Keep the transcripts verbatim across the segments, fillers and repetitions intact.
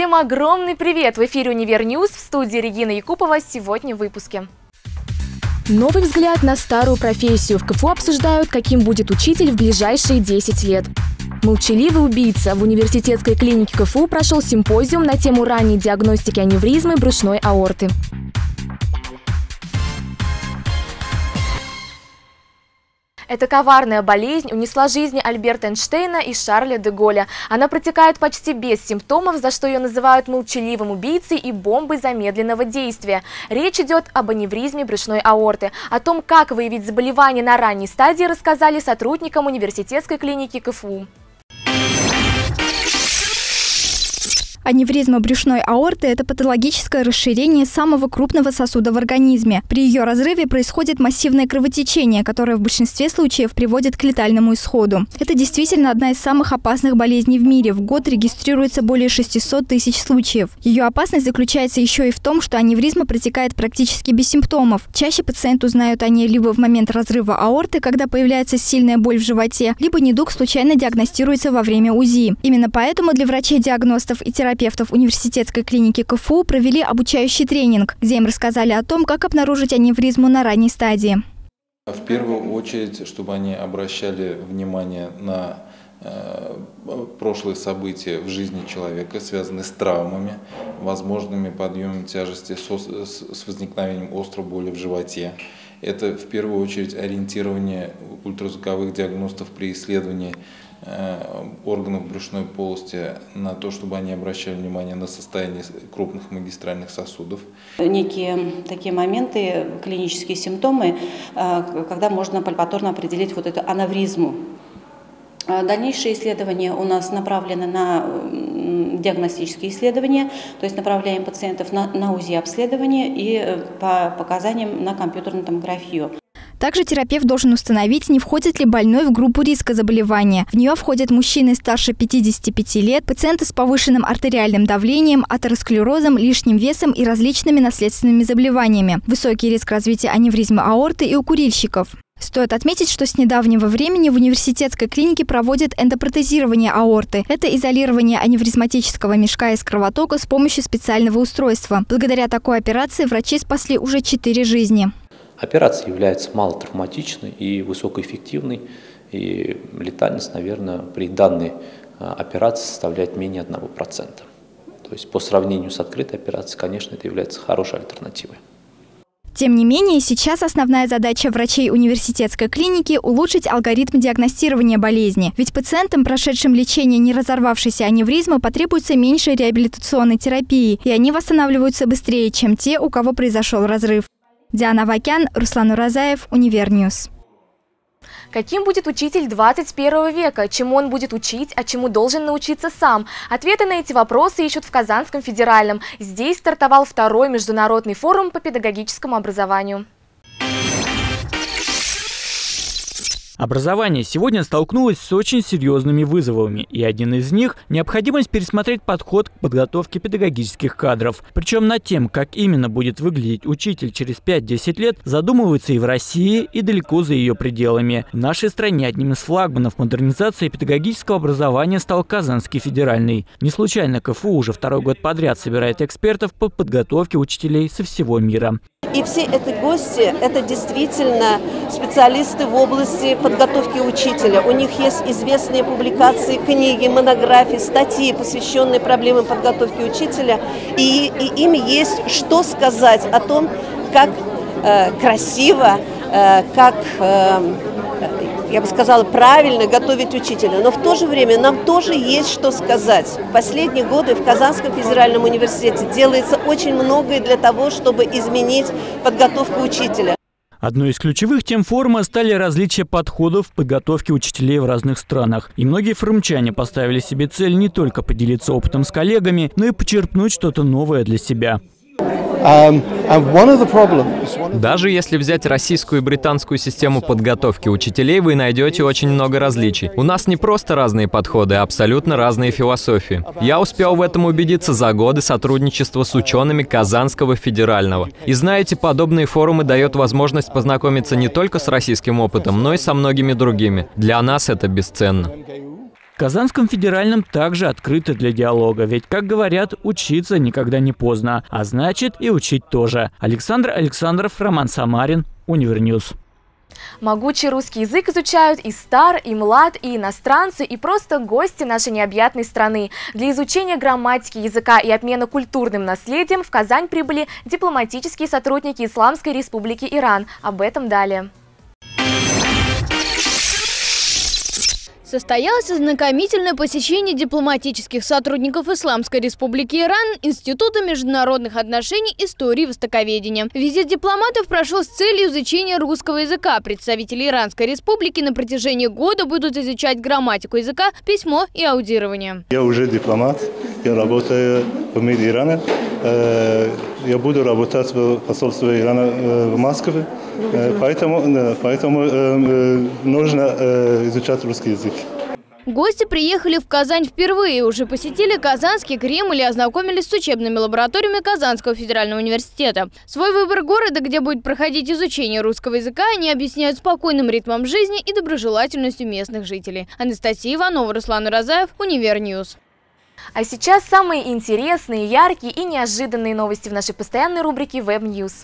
Всем огромный привет! В эфире «Универ Ньюс», в студии Регина Якупова. Сегодня в выпуске. Новый взгляд на старую профессию. В КФУ обсуждают, каким будет учитель в ближайшие десять лет. Молчаливый убийца. В университетской клинике КФУ прошел симпозиум на тему ранней диагностики аневризмы брюшной аорты. Эта коварная болезнь унесла жизни Альберта Эйнштейна и Шарля де Голля. Она протекает почти без симптомов, за что ее называют молчаливым убийцей и бомбой замедленного действия. Речь идет об аневризме брюшной аорты. О том, как выявить заболевание на ранней стадии, рассказали сотрудникам университетской клиники КФУ. Аневризма брюшной аорты – это патологическое расширение самого крупного сосуда в организме. При ее разрыве происходит массивное кровотечение, которое в большинстве случаев приводит к летальному исходу. Это действительно одна из самых опасных болезней в мире. В год регистрируется более шестисот тысяч случаев. Ее опасность заключается еще и в том, что аневризма протекает практически без симптомов. Чаще пациенты узнают о ней либо в момент разрыва аорты, когда появляется сильная боль в животе, либо недуг случайно диагностируется во время УЗИ. Именно поэтому для врачей-диагностов и терапевтов Терапевтов университетской клиники КФУ провели обучающий тренинг, где им рассказали о том, как обнаружить аневризму на ранней стадии. В первую очередь, чтобы они обращали внимание на э, прошлые события в жизни человека, связанные с травмами, возможными подъемом тяжести, со, с возникновением острой боли в животе. Это в первую очередь ориентирование ультразвуковых диагностов при исследовании органов брюшной полости на то, чтобы они обращали внимание на состояние крупных магистральных сосудов. Некие такие моменты, клинические симптомы, когда можно пальпаторно определить вот эту аневризму. Дальнейшие исследования у нас направлены на диагностические исследования, то есть направляем пациентов на, на УЗИ-обследование и по показаниям на компьютерную томографию. Также терапевт должен установить, не входит ли больной в группу риска заболевания. В нее входят мужчины старше пятидесяти пяти лет, пациенты с повышенным артериальным давлением, атеросклерозом, лишним весом и различными наследственными заболеваниями. Высокий риск развития аневризмы аорты и у курильщиков. Стоит отметить, что с недавнего времени в университетской клинике проводят эндопротезирование аорты. Это изолирование аневризматического мешка из кровотока с помощью специального устройства. Благодаря такой операции врачи спасли уже четыре жизни. Операция является малотравматичной и высокоэффективной, и летальность, наверное, при данной операции составляет менее одного процента. То есть по сравнению с открытой операцией, конечно, это является хорошей альтернативой. Тем не менее, сейчас основная задача врачей университетской клиники – улучшить алгоритм диагностирования болезни. Ведь пациентам, прошедшим лечение не разорвавшейся аневризмы, потребуется меньше реабилитационной терапии, и они восстанавливаются быстрее, чем те, у кого произошел разрыв. Диана Вакян, Руслан Уразаев, Универ Ньюс. Каким будет учитель двадцать первого века? Чему он будет учить, а чему должен научиться сам? Ответы на эти вопросы ищут в Казанском федеральном. Здесь стартовал второй международный форум по педагогическому образованию. Образование сегодня столкнулось с очень серьезными вызовами, и один из них – необходимость пересмотреть подход к подготовке педагогических кадров. Причем над тем, как именно будет выглядеть учитель через пять-десять лет, задумываются и в России, и далеко за ее пределами. В нашей стране одним из флагманов модернизации педагогического образования стал Казанский федеральный. Не случайно КФУ уже второй год подряд собирает экспертов по подготовке учителей со всего мира. И все эти гости – это действительно специалисты в области подготовки учителя. У них есть известные публикации, книги, монографии, статьи, посвященные проблемам подготовки учителя. И, и им есть что сказать о том, как э, красиво, э, как, э, я бы сказала, правильно готовить учителя. Но в то же время нам тоже есть что сказать. В последние годы в Казанском федеральном университете делается очень многое для того, чтобы изменить подготовку учителя. Одной из ключевых тем форума стали различия подходов в подготовке учителей в разных странах. И многие форумчане поставили себе цель не только поделиться опытом с коллегами, но и почерпнуть что-то новое для себя. Даже если взять российскую и британскую систему подготовки учителей, вы найдете очень много различий. У нас не просто разные подходы, а абсолютно разные философии. Я успел в этом убедиться за годы сотрудничества с учеными Казанского федерального. И знаете, подобные форумы дают возможность познакомиться не только с российским опытом, но и со многими другими. Для нас это бесценно. В Казанском федеральном также открыты для диалога, ведь, как говорят, учиться никогда не поздно, а значит и учить тоже. Александр Александров, Роман Самарин, Универньюз. Могучий русский язык изучают и стар, и млад, и иностранцы, и просто гости нашей необъятной страны. Для изучения грамматики языка и обмена культурным наследием в Казань прибыли дипломатические сотрудники Исламской Республики Иран. Об этом далее. Состоялось ознакомительное посещение дипломатических сотрудников Исламской Республики Иран Института международных отношений, истории и востоковедения. Визит дипломатов прошел с целью изучения русского языка. Представители Иранской Республики на протяжении года будут изучать грамматику языка, письмо и аудирование. Я уже дипломат, я работаю в МИДе Ирана. Я буду работать в посольстве Ирана в Москве, поэтому, поэтому нужно изучать русский язык. Гости приехали в Казань впервые, уже посетили Казанский Кремль и ознакомились с учебными лабораториями Казанского федерального университета. Свой выбор города, где будет проходить изучение русского языка, они объясняют спокойным ритмом жизни и доброжелательностью местных жителей. Анастасия Иванова, Руслан Уразаев, Универньюз. А сейчас самые интересные, яркие и неожиданные новости в нашей постоянной рубрике Web News.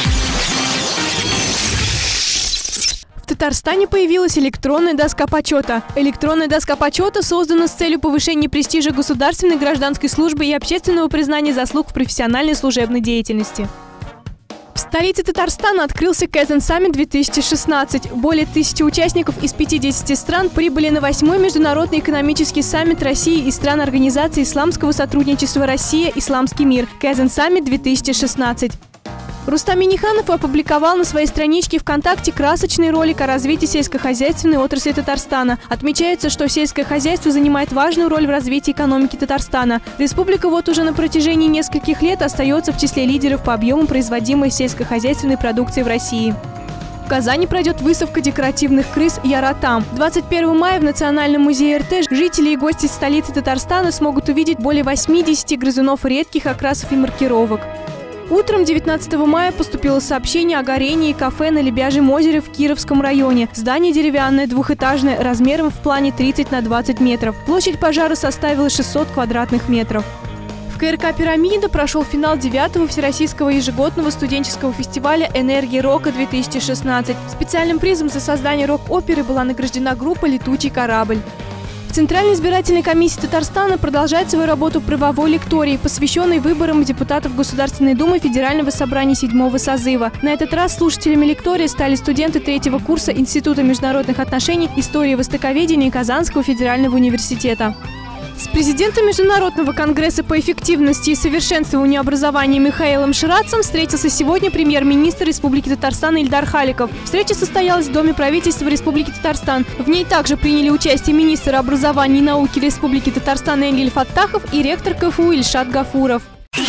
В Татарстане появилась электронная доска почета. Электронная доска почета создана с целью повышения престижа государственной гражданской службы и общественного признания заслуг в профессиональной служебной деятельности. В столице Татарстана открылся Kaizen Summit две тысячи шестнадцать. Более тысячи участников из пятидесяти стран прибыли на восьмой международный экономический саммит России и стран Организации исламского сотрудничества «Россия. Исламский мир» Kaizen Summit две тысячи шестнадцать. Рустам Минниханов опубликовал на своей страничке ВКонтакте красочный ролик о развитии сельскохозяйственной отрасли Татарстана. Отмечается, что сельское хозяйство занимает важную роль в развитии экономики Татарстана. Республика вот уже на протяжении нескольких лет остается в числе лидеров по объему производимой сельскохозяйственной продукции в России. В Казани пройдет выставка декоративных крыс «Яратам». двадцать первого мая в Национальном музее эр тэ жители и гости столицы Татарстана смогут увидеть более восьмидесяти грызунов редких окрасов и маркировок. Утром девятнадцатого мая поступило сообщение о горении кафе на Лебяжьем озере в Кировском районе. Здание деревянное, двухэтажное, размером в плане тридцать на двадцать метров. Площадь пожара составила шестьсот квадратных метров. В ка эр ка «Пирамида» прошел финал девятого Всероссийского ежегодного студенческого фестиваля «Энергия рока две тысячи шестнадцать». Специальным призом за создание рок-оперы была награждена группа «Летучий корабль». В Центральной избирательной комиссии Татарстана продолжает свою работу правовой лекторий, посвященной выборам депутатов Государственной Думы Федерального собрания седьмого созыва. На этот раз слушателями лектория стали студенты третьего курса Института международных отношений, истории и востоковедения Казанского федерального университета. С президентом Международного конгресса по эффективности и совершенствованию образования Михаилом Ширацем встретился сегодня премьер-министр Республики Татарстан Ильдар Халиков. Встреча состоялась в Доме правительства Республики Татарстан. В ней также приняли участие министр образования и науки Республики Татарстан Энгель Фаттахов и ректор ка эф у Ильшат Гафуров.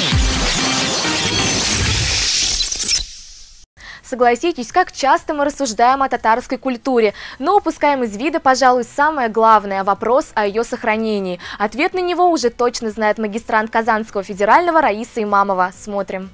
Согласитесь, как часто мы рассуждаем о татарской культуре, но упускаем из вида, пожалуй, самое главное – вопрос о ее сохранении. Ответ на него уже точно знает магистрант Казанского федерального Раиса Имамова. Смотрим.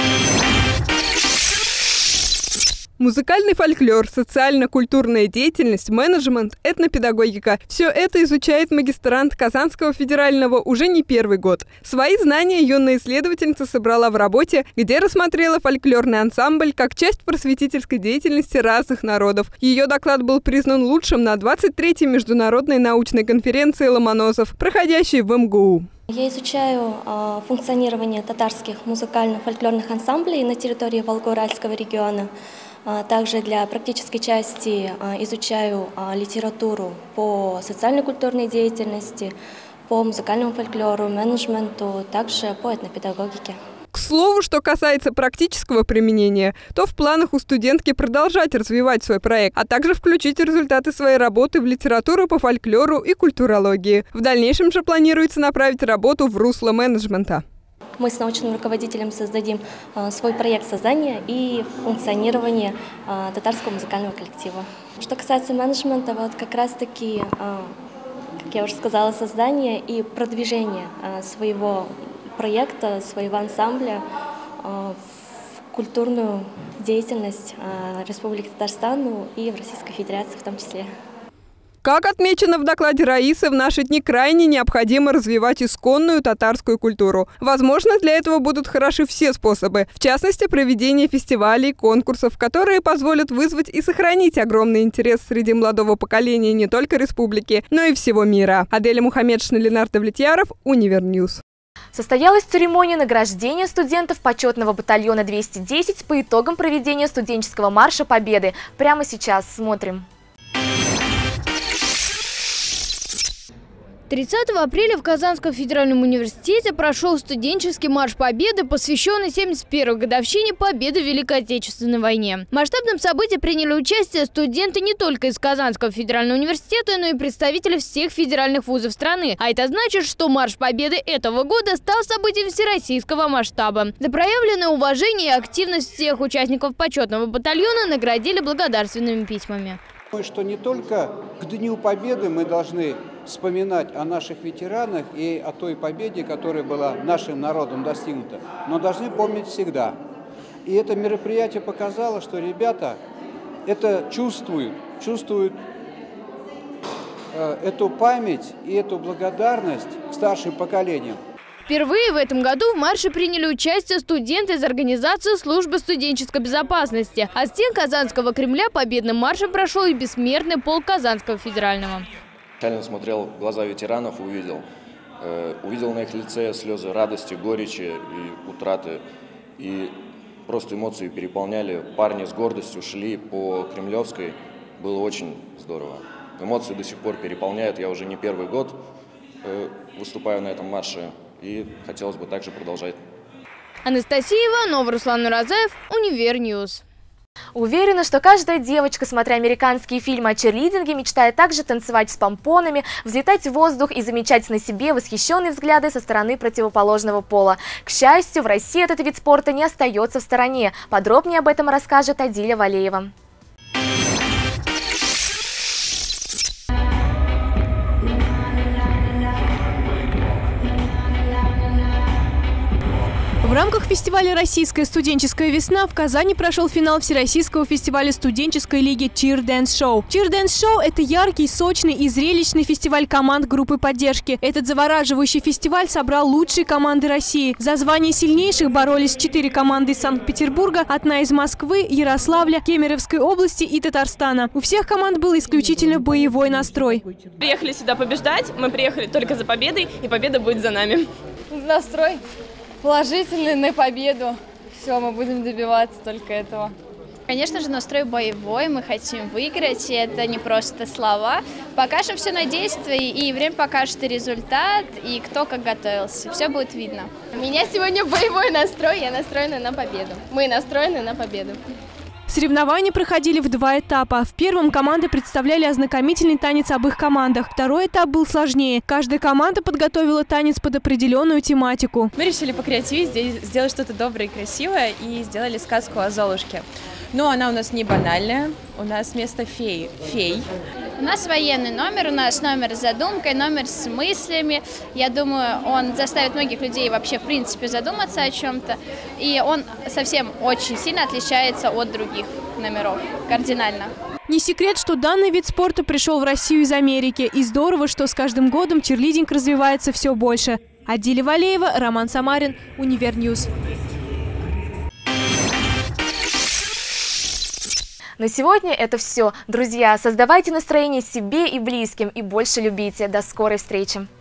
Музыкальный фольклор, социально-культурная деятельность, менеджмент, этнопедагогика – все это изучает магистрант Казанского федерального уже не первый год. Свои знания юная исследовательница собрала в работе, где рассмотрела фольклорный ансамбль как часть просветительской деятельности разных народов. Ее доклад был признан лучшим на двадцать третьей международной научной конференции «Ломоносов», проходящей в эм гэ у. Я изучаю э, функционирование татарских музыкально-фольклорных ансамблей на территории Волго-Уральского региона. Также для практической части изучаю литературу по социально-культурной деятельности, по музыкальному фольклору, менеджменту, также по этнопедагогике. К слову, что касается практического применения, то в планах у студентки продолжать развивать свой проект, а также включить результаты своей работы в литературу по фольклору и культурологии. В дальнейшем же планируется направить работу в русло менеджмента. Мы с научным руководителем создадим э, свой проект создания и функционирования э, татарского музыкального коллектива. Что касается менеджмента, вот как раз-таки, э, как я уже сказала, создание и продвижение э, своего проекта, своего ансамбля э, в культурную деятельность э, Республики Татарстан и в Российской Федерации в том числе. В Как отмечено в докладе Раисы, в наши дни крайне необходимо развивать исконную татарскую культуру. Возможно, для этого будут хороши все способы, в частности, проведение фестивалей, конкурсов, которые позволят вызвать и сохранить огромный интерес среди молодого поколения не только республики, но и всего мира. Аделя Мухаммедшина, Ленардо Влетьяров, Универньюз. Состоялась церемония награждения студентов почетного батальона двести десять по итогам проведения студенческого марша Победы. Прямо сейчас смотрим. тридцатого апреля в Казанском федеральном университете прошел студенческий марш Победы, посвященный семьдесят первой годовщине Победы в Великой Отечественной войне. В масштабном событии приняли участие студенты не только из Казанского федерального университета, но и представители всех федеральных вузов страны. А это значит, что марш Победы этого года стал событием всероссийского масштаба. За проявленное уважение и активность всех участников почетного батальона наградили благодарственными письмами. Думаю, что не только к Дню Победы мы должны вспоминать о наших ветеранах и о той победе, которая была нашим народом достигнута, но должны помнить всегда. И это мероприятие показало, что ребята это чувствуют, чувствуют э, эту память и эту благодарность к старшим поколениям. Впервые в этом году в марше приняли участие студенты из организации службы студенческой безопасности. От стен Казанского Кремля победным маршем прошел и бессмертный полк Казанского федерального. Реально смотрел в глаза ветеранов, увидел. Э, увидел на их лице слезы радости, горечи и утраты. И просто эмоции переполняли. Парни с гордостью шли по Кремлевской. Было очень здорово. Эмоции до сих пор переполняют. Я уже не первый год э, выступаю на этом марше. И хотелось бы также продолжать. Анастасия Иванова, Руслан Нуразаев, Универньюз. Уверена, что каждая девочка, смотря американские фильмы о черлидинге, мечтает также танцевать с помпонами, взлетать в воздух и замечать на себе восхищенные взгляды со стороны противоположного пола. К счастью, в России этот вид спорта не остается в стороне. Подробнее об этом расскажет Адиля Валеева. В рамках фестиваля «Российская студенческая весна» в Казани прошел финал Всероссийского фестиваля студенческой лиги Cheer Dance Show. Cheer Dance Show – это яркий, сочный и зрелищный фестиваль команд группы поддержки. Этот завораживающий фестиваль собрал лучшие команды России. За звание сильнейших боролись четыре команды из Санкт-Петербурга, одна из Москвы, Ярославля, Кемеровской области и Татарстана. У всех команд был исключительно боевой настрой. Приехали сюда побеждать, мы приехали только за победой, и победа будет за нами. Настрой положительный на победу. Все, мы будем добиваться только этого. Конечно же, настрой боевой, мы хотим выиграть, и это не просто слова. Покажем все на действии, и время покажет и результат, и кто как готовился. Все будет видно. У меня сегодня боевой настрой, я настроена на победу. Мы настроены на победу. Соревнования проходили в два этапа. В первом команды представляли ознакомительный танец об их командах. Второй этап был сложнее. Каждая команда подготовила танец под определенную тематику. Мы решили покреативить, сделать что-то доброе и красивое и сделали сказку о Золушке. Но она у нас не банальная, у нас вместо феи – фей. У нас военный номер, у нас номер с задумкой, номер с мыслями. Я думаю, он заставит многих людей вообще в принципе задуматься о чем-то. И он совсем очень сильно отличается от других номеров, кардинально. Не секрет, что данный вид спорта пришел в Россию из Америки. И здорово, что с каждым годом черлидинг развивается все больше. Адиля Валеева, Роман Самарин, Универньюз. На сегодня это все. Друзья, создавайте настроение себе и близким и больше любите. До скорой встречи!